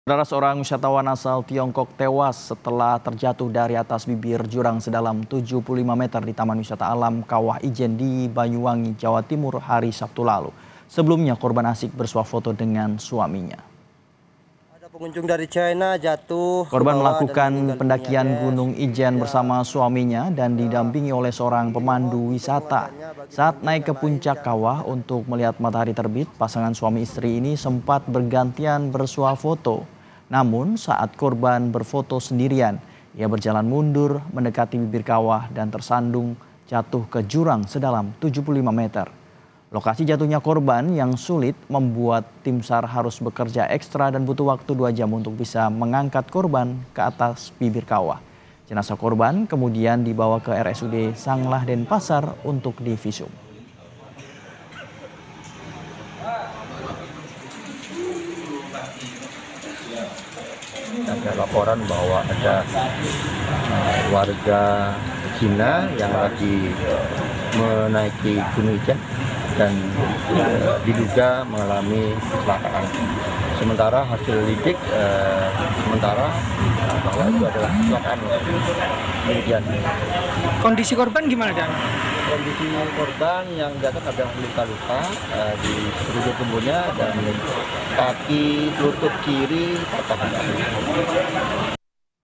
Saudara, seorang wisatawan asal Tiongkok tewas setelah terjatuh dari atas bibir jurang sedalam 75 meter di Taman Wisata Alam Kawah Ijen di Banyuwangi, Jawa Timur hari Sabtu lalu. Sebelumnya korban asik bersuah foto dengan suaminya. Ada pengunjung dari China jatuh ke Korban bawah dan melakukan meninggal pendakian dunia, Gunung Ijen bersama suaminya dan didampingi oleh seorang pemandu wisata. Saat naik ke puncak kawah untuk melihat matahari terbit, pasangan suami istri ini sempat bergantian bersuah foto. Namun saat korban berfoto sendirian, ia berjalan mundur mendekati bibir kawah dan tersandung jatuh ke jurang sedalam 75 meter. Lokasi jatuhnya korban yang sulit membuat tim SAR harus bekerja ekstra dan butuh waktu 2 jam untuk bisa mengangkat korban ke atas bibir kawah. Jenazah korban kemudian dibawa ke RSUD Sanglah Denpasar untuk divisum. Ada laporan bahwa ada warga Cina yang lagi menaiki Gunung Ijen dan diduga mengalami kecelakaan. Sementara hasil lidik sementara bahwa itu adalah kecelakaan. Kemudian Kondisi korban gimana, Dan? kondisi korban yang jatuh adalah luka-luka di sekujur tubuhnya dan kaki lutut kiri patah.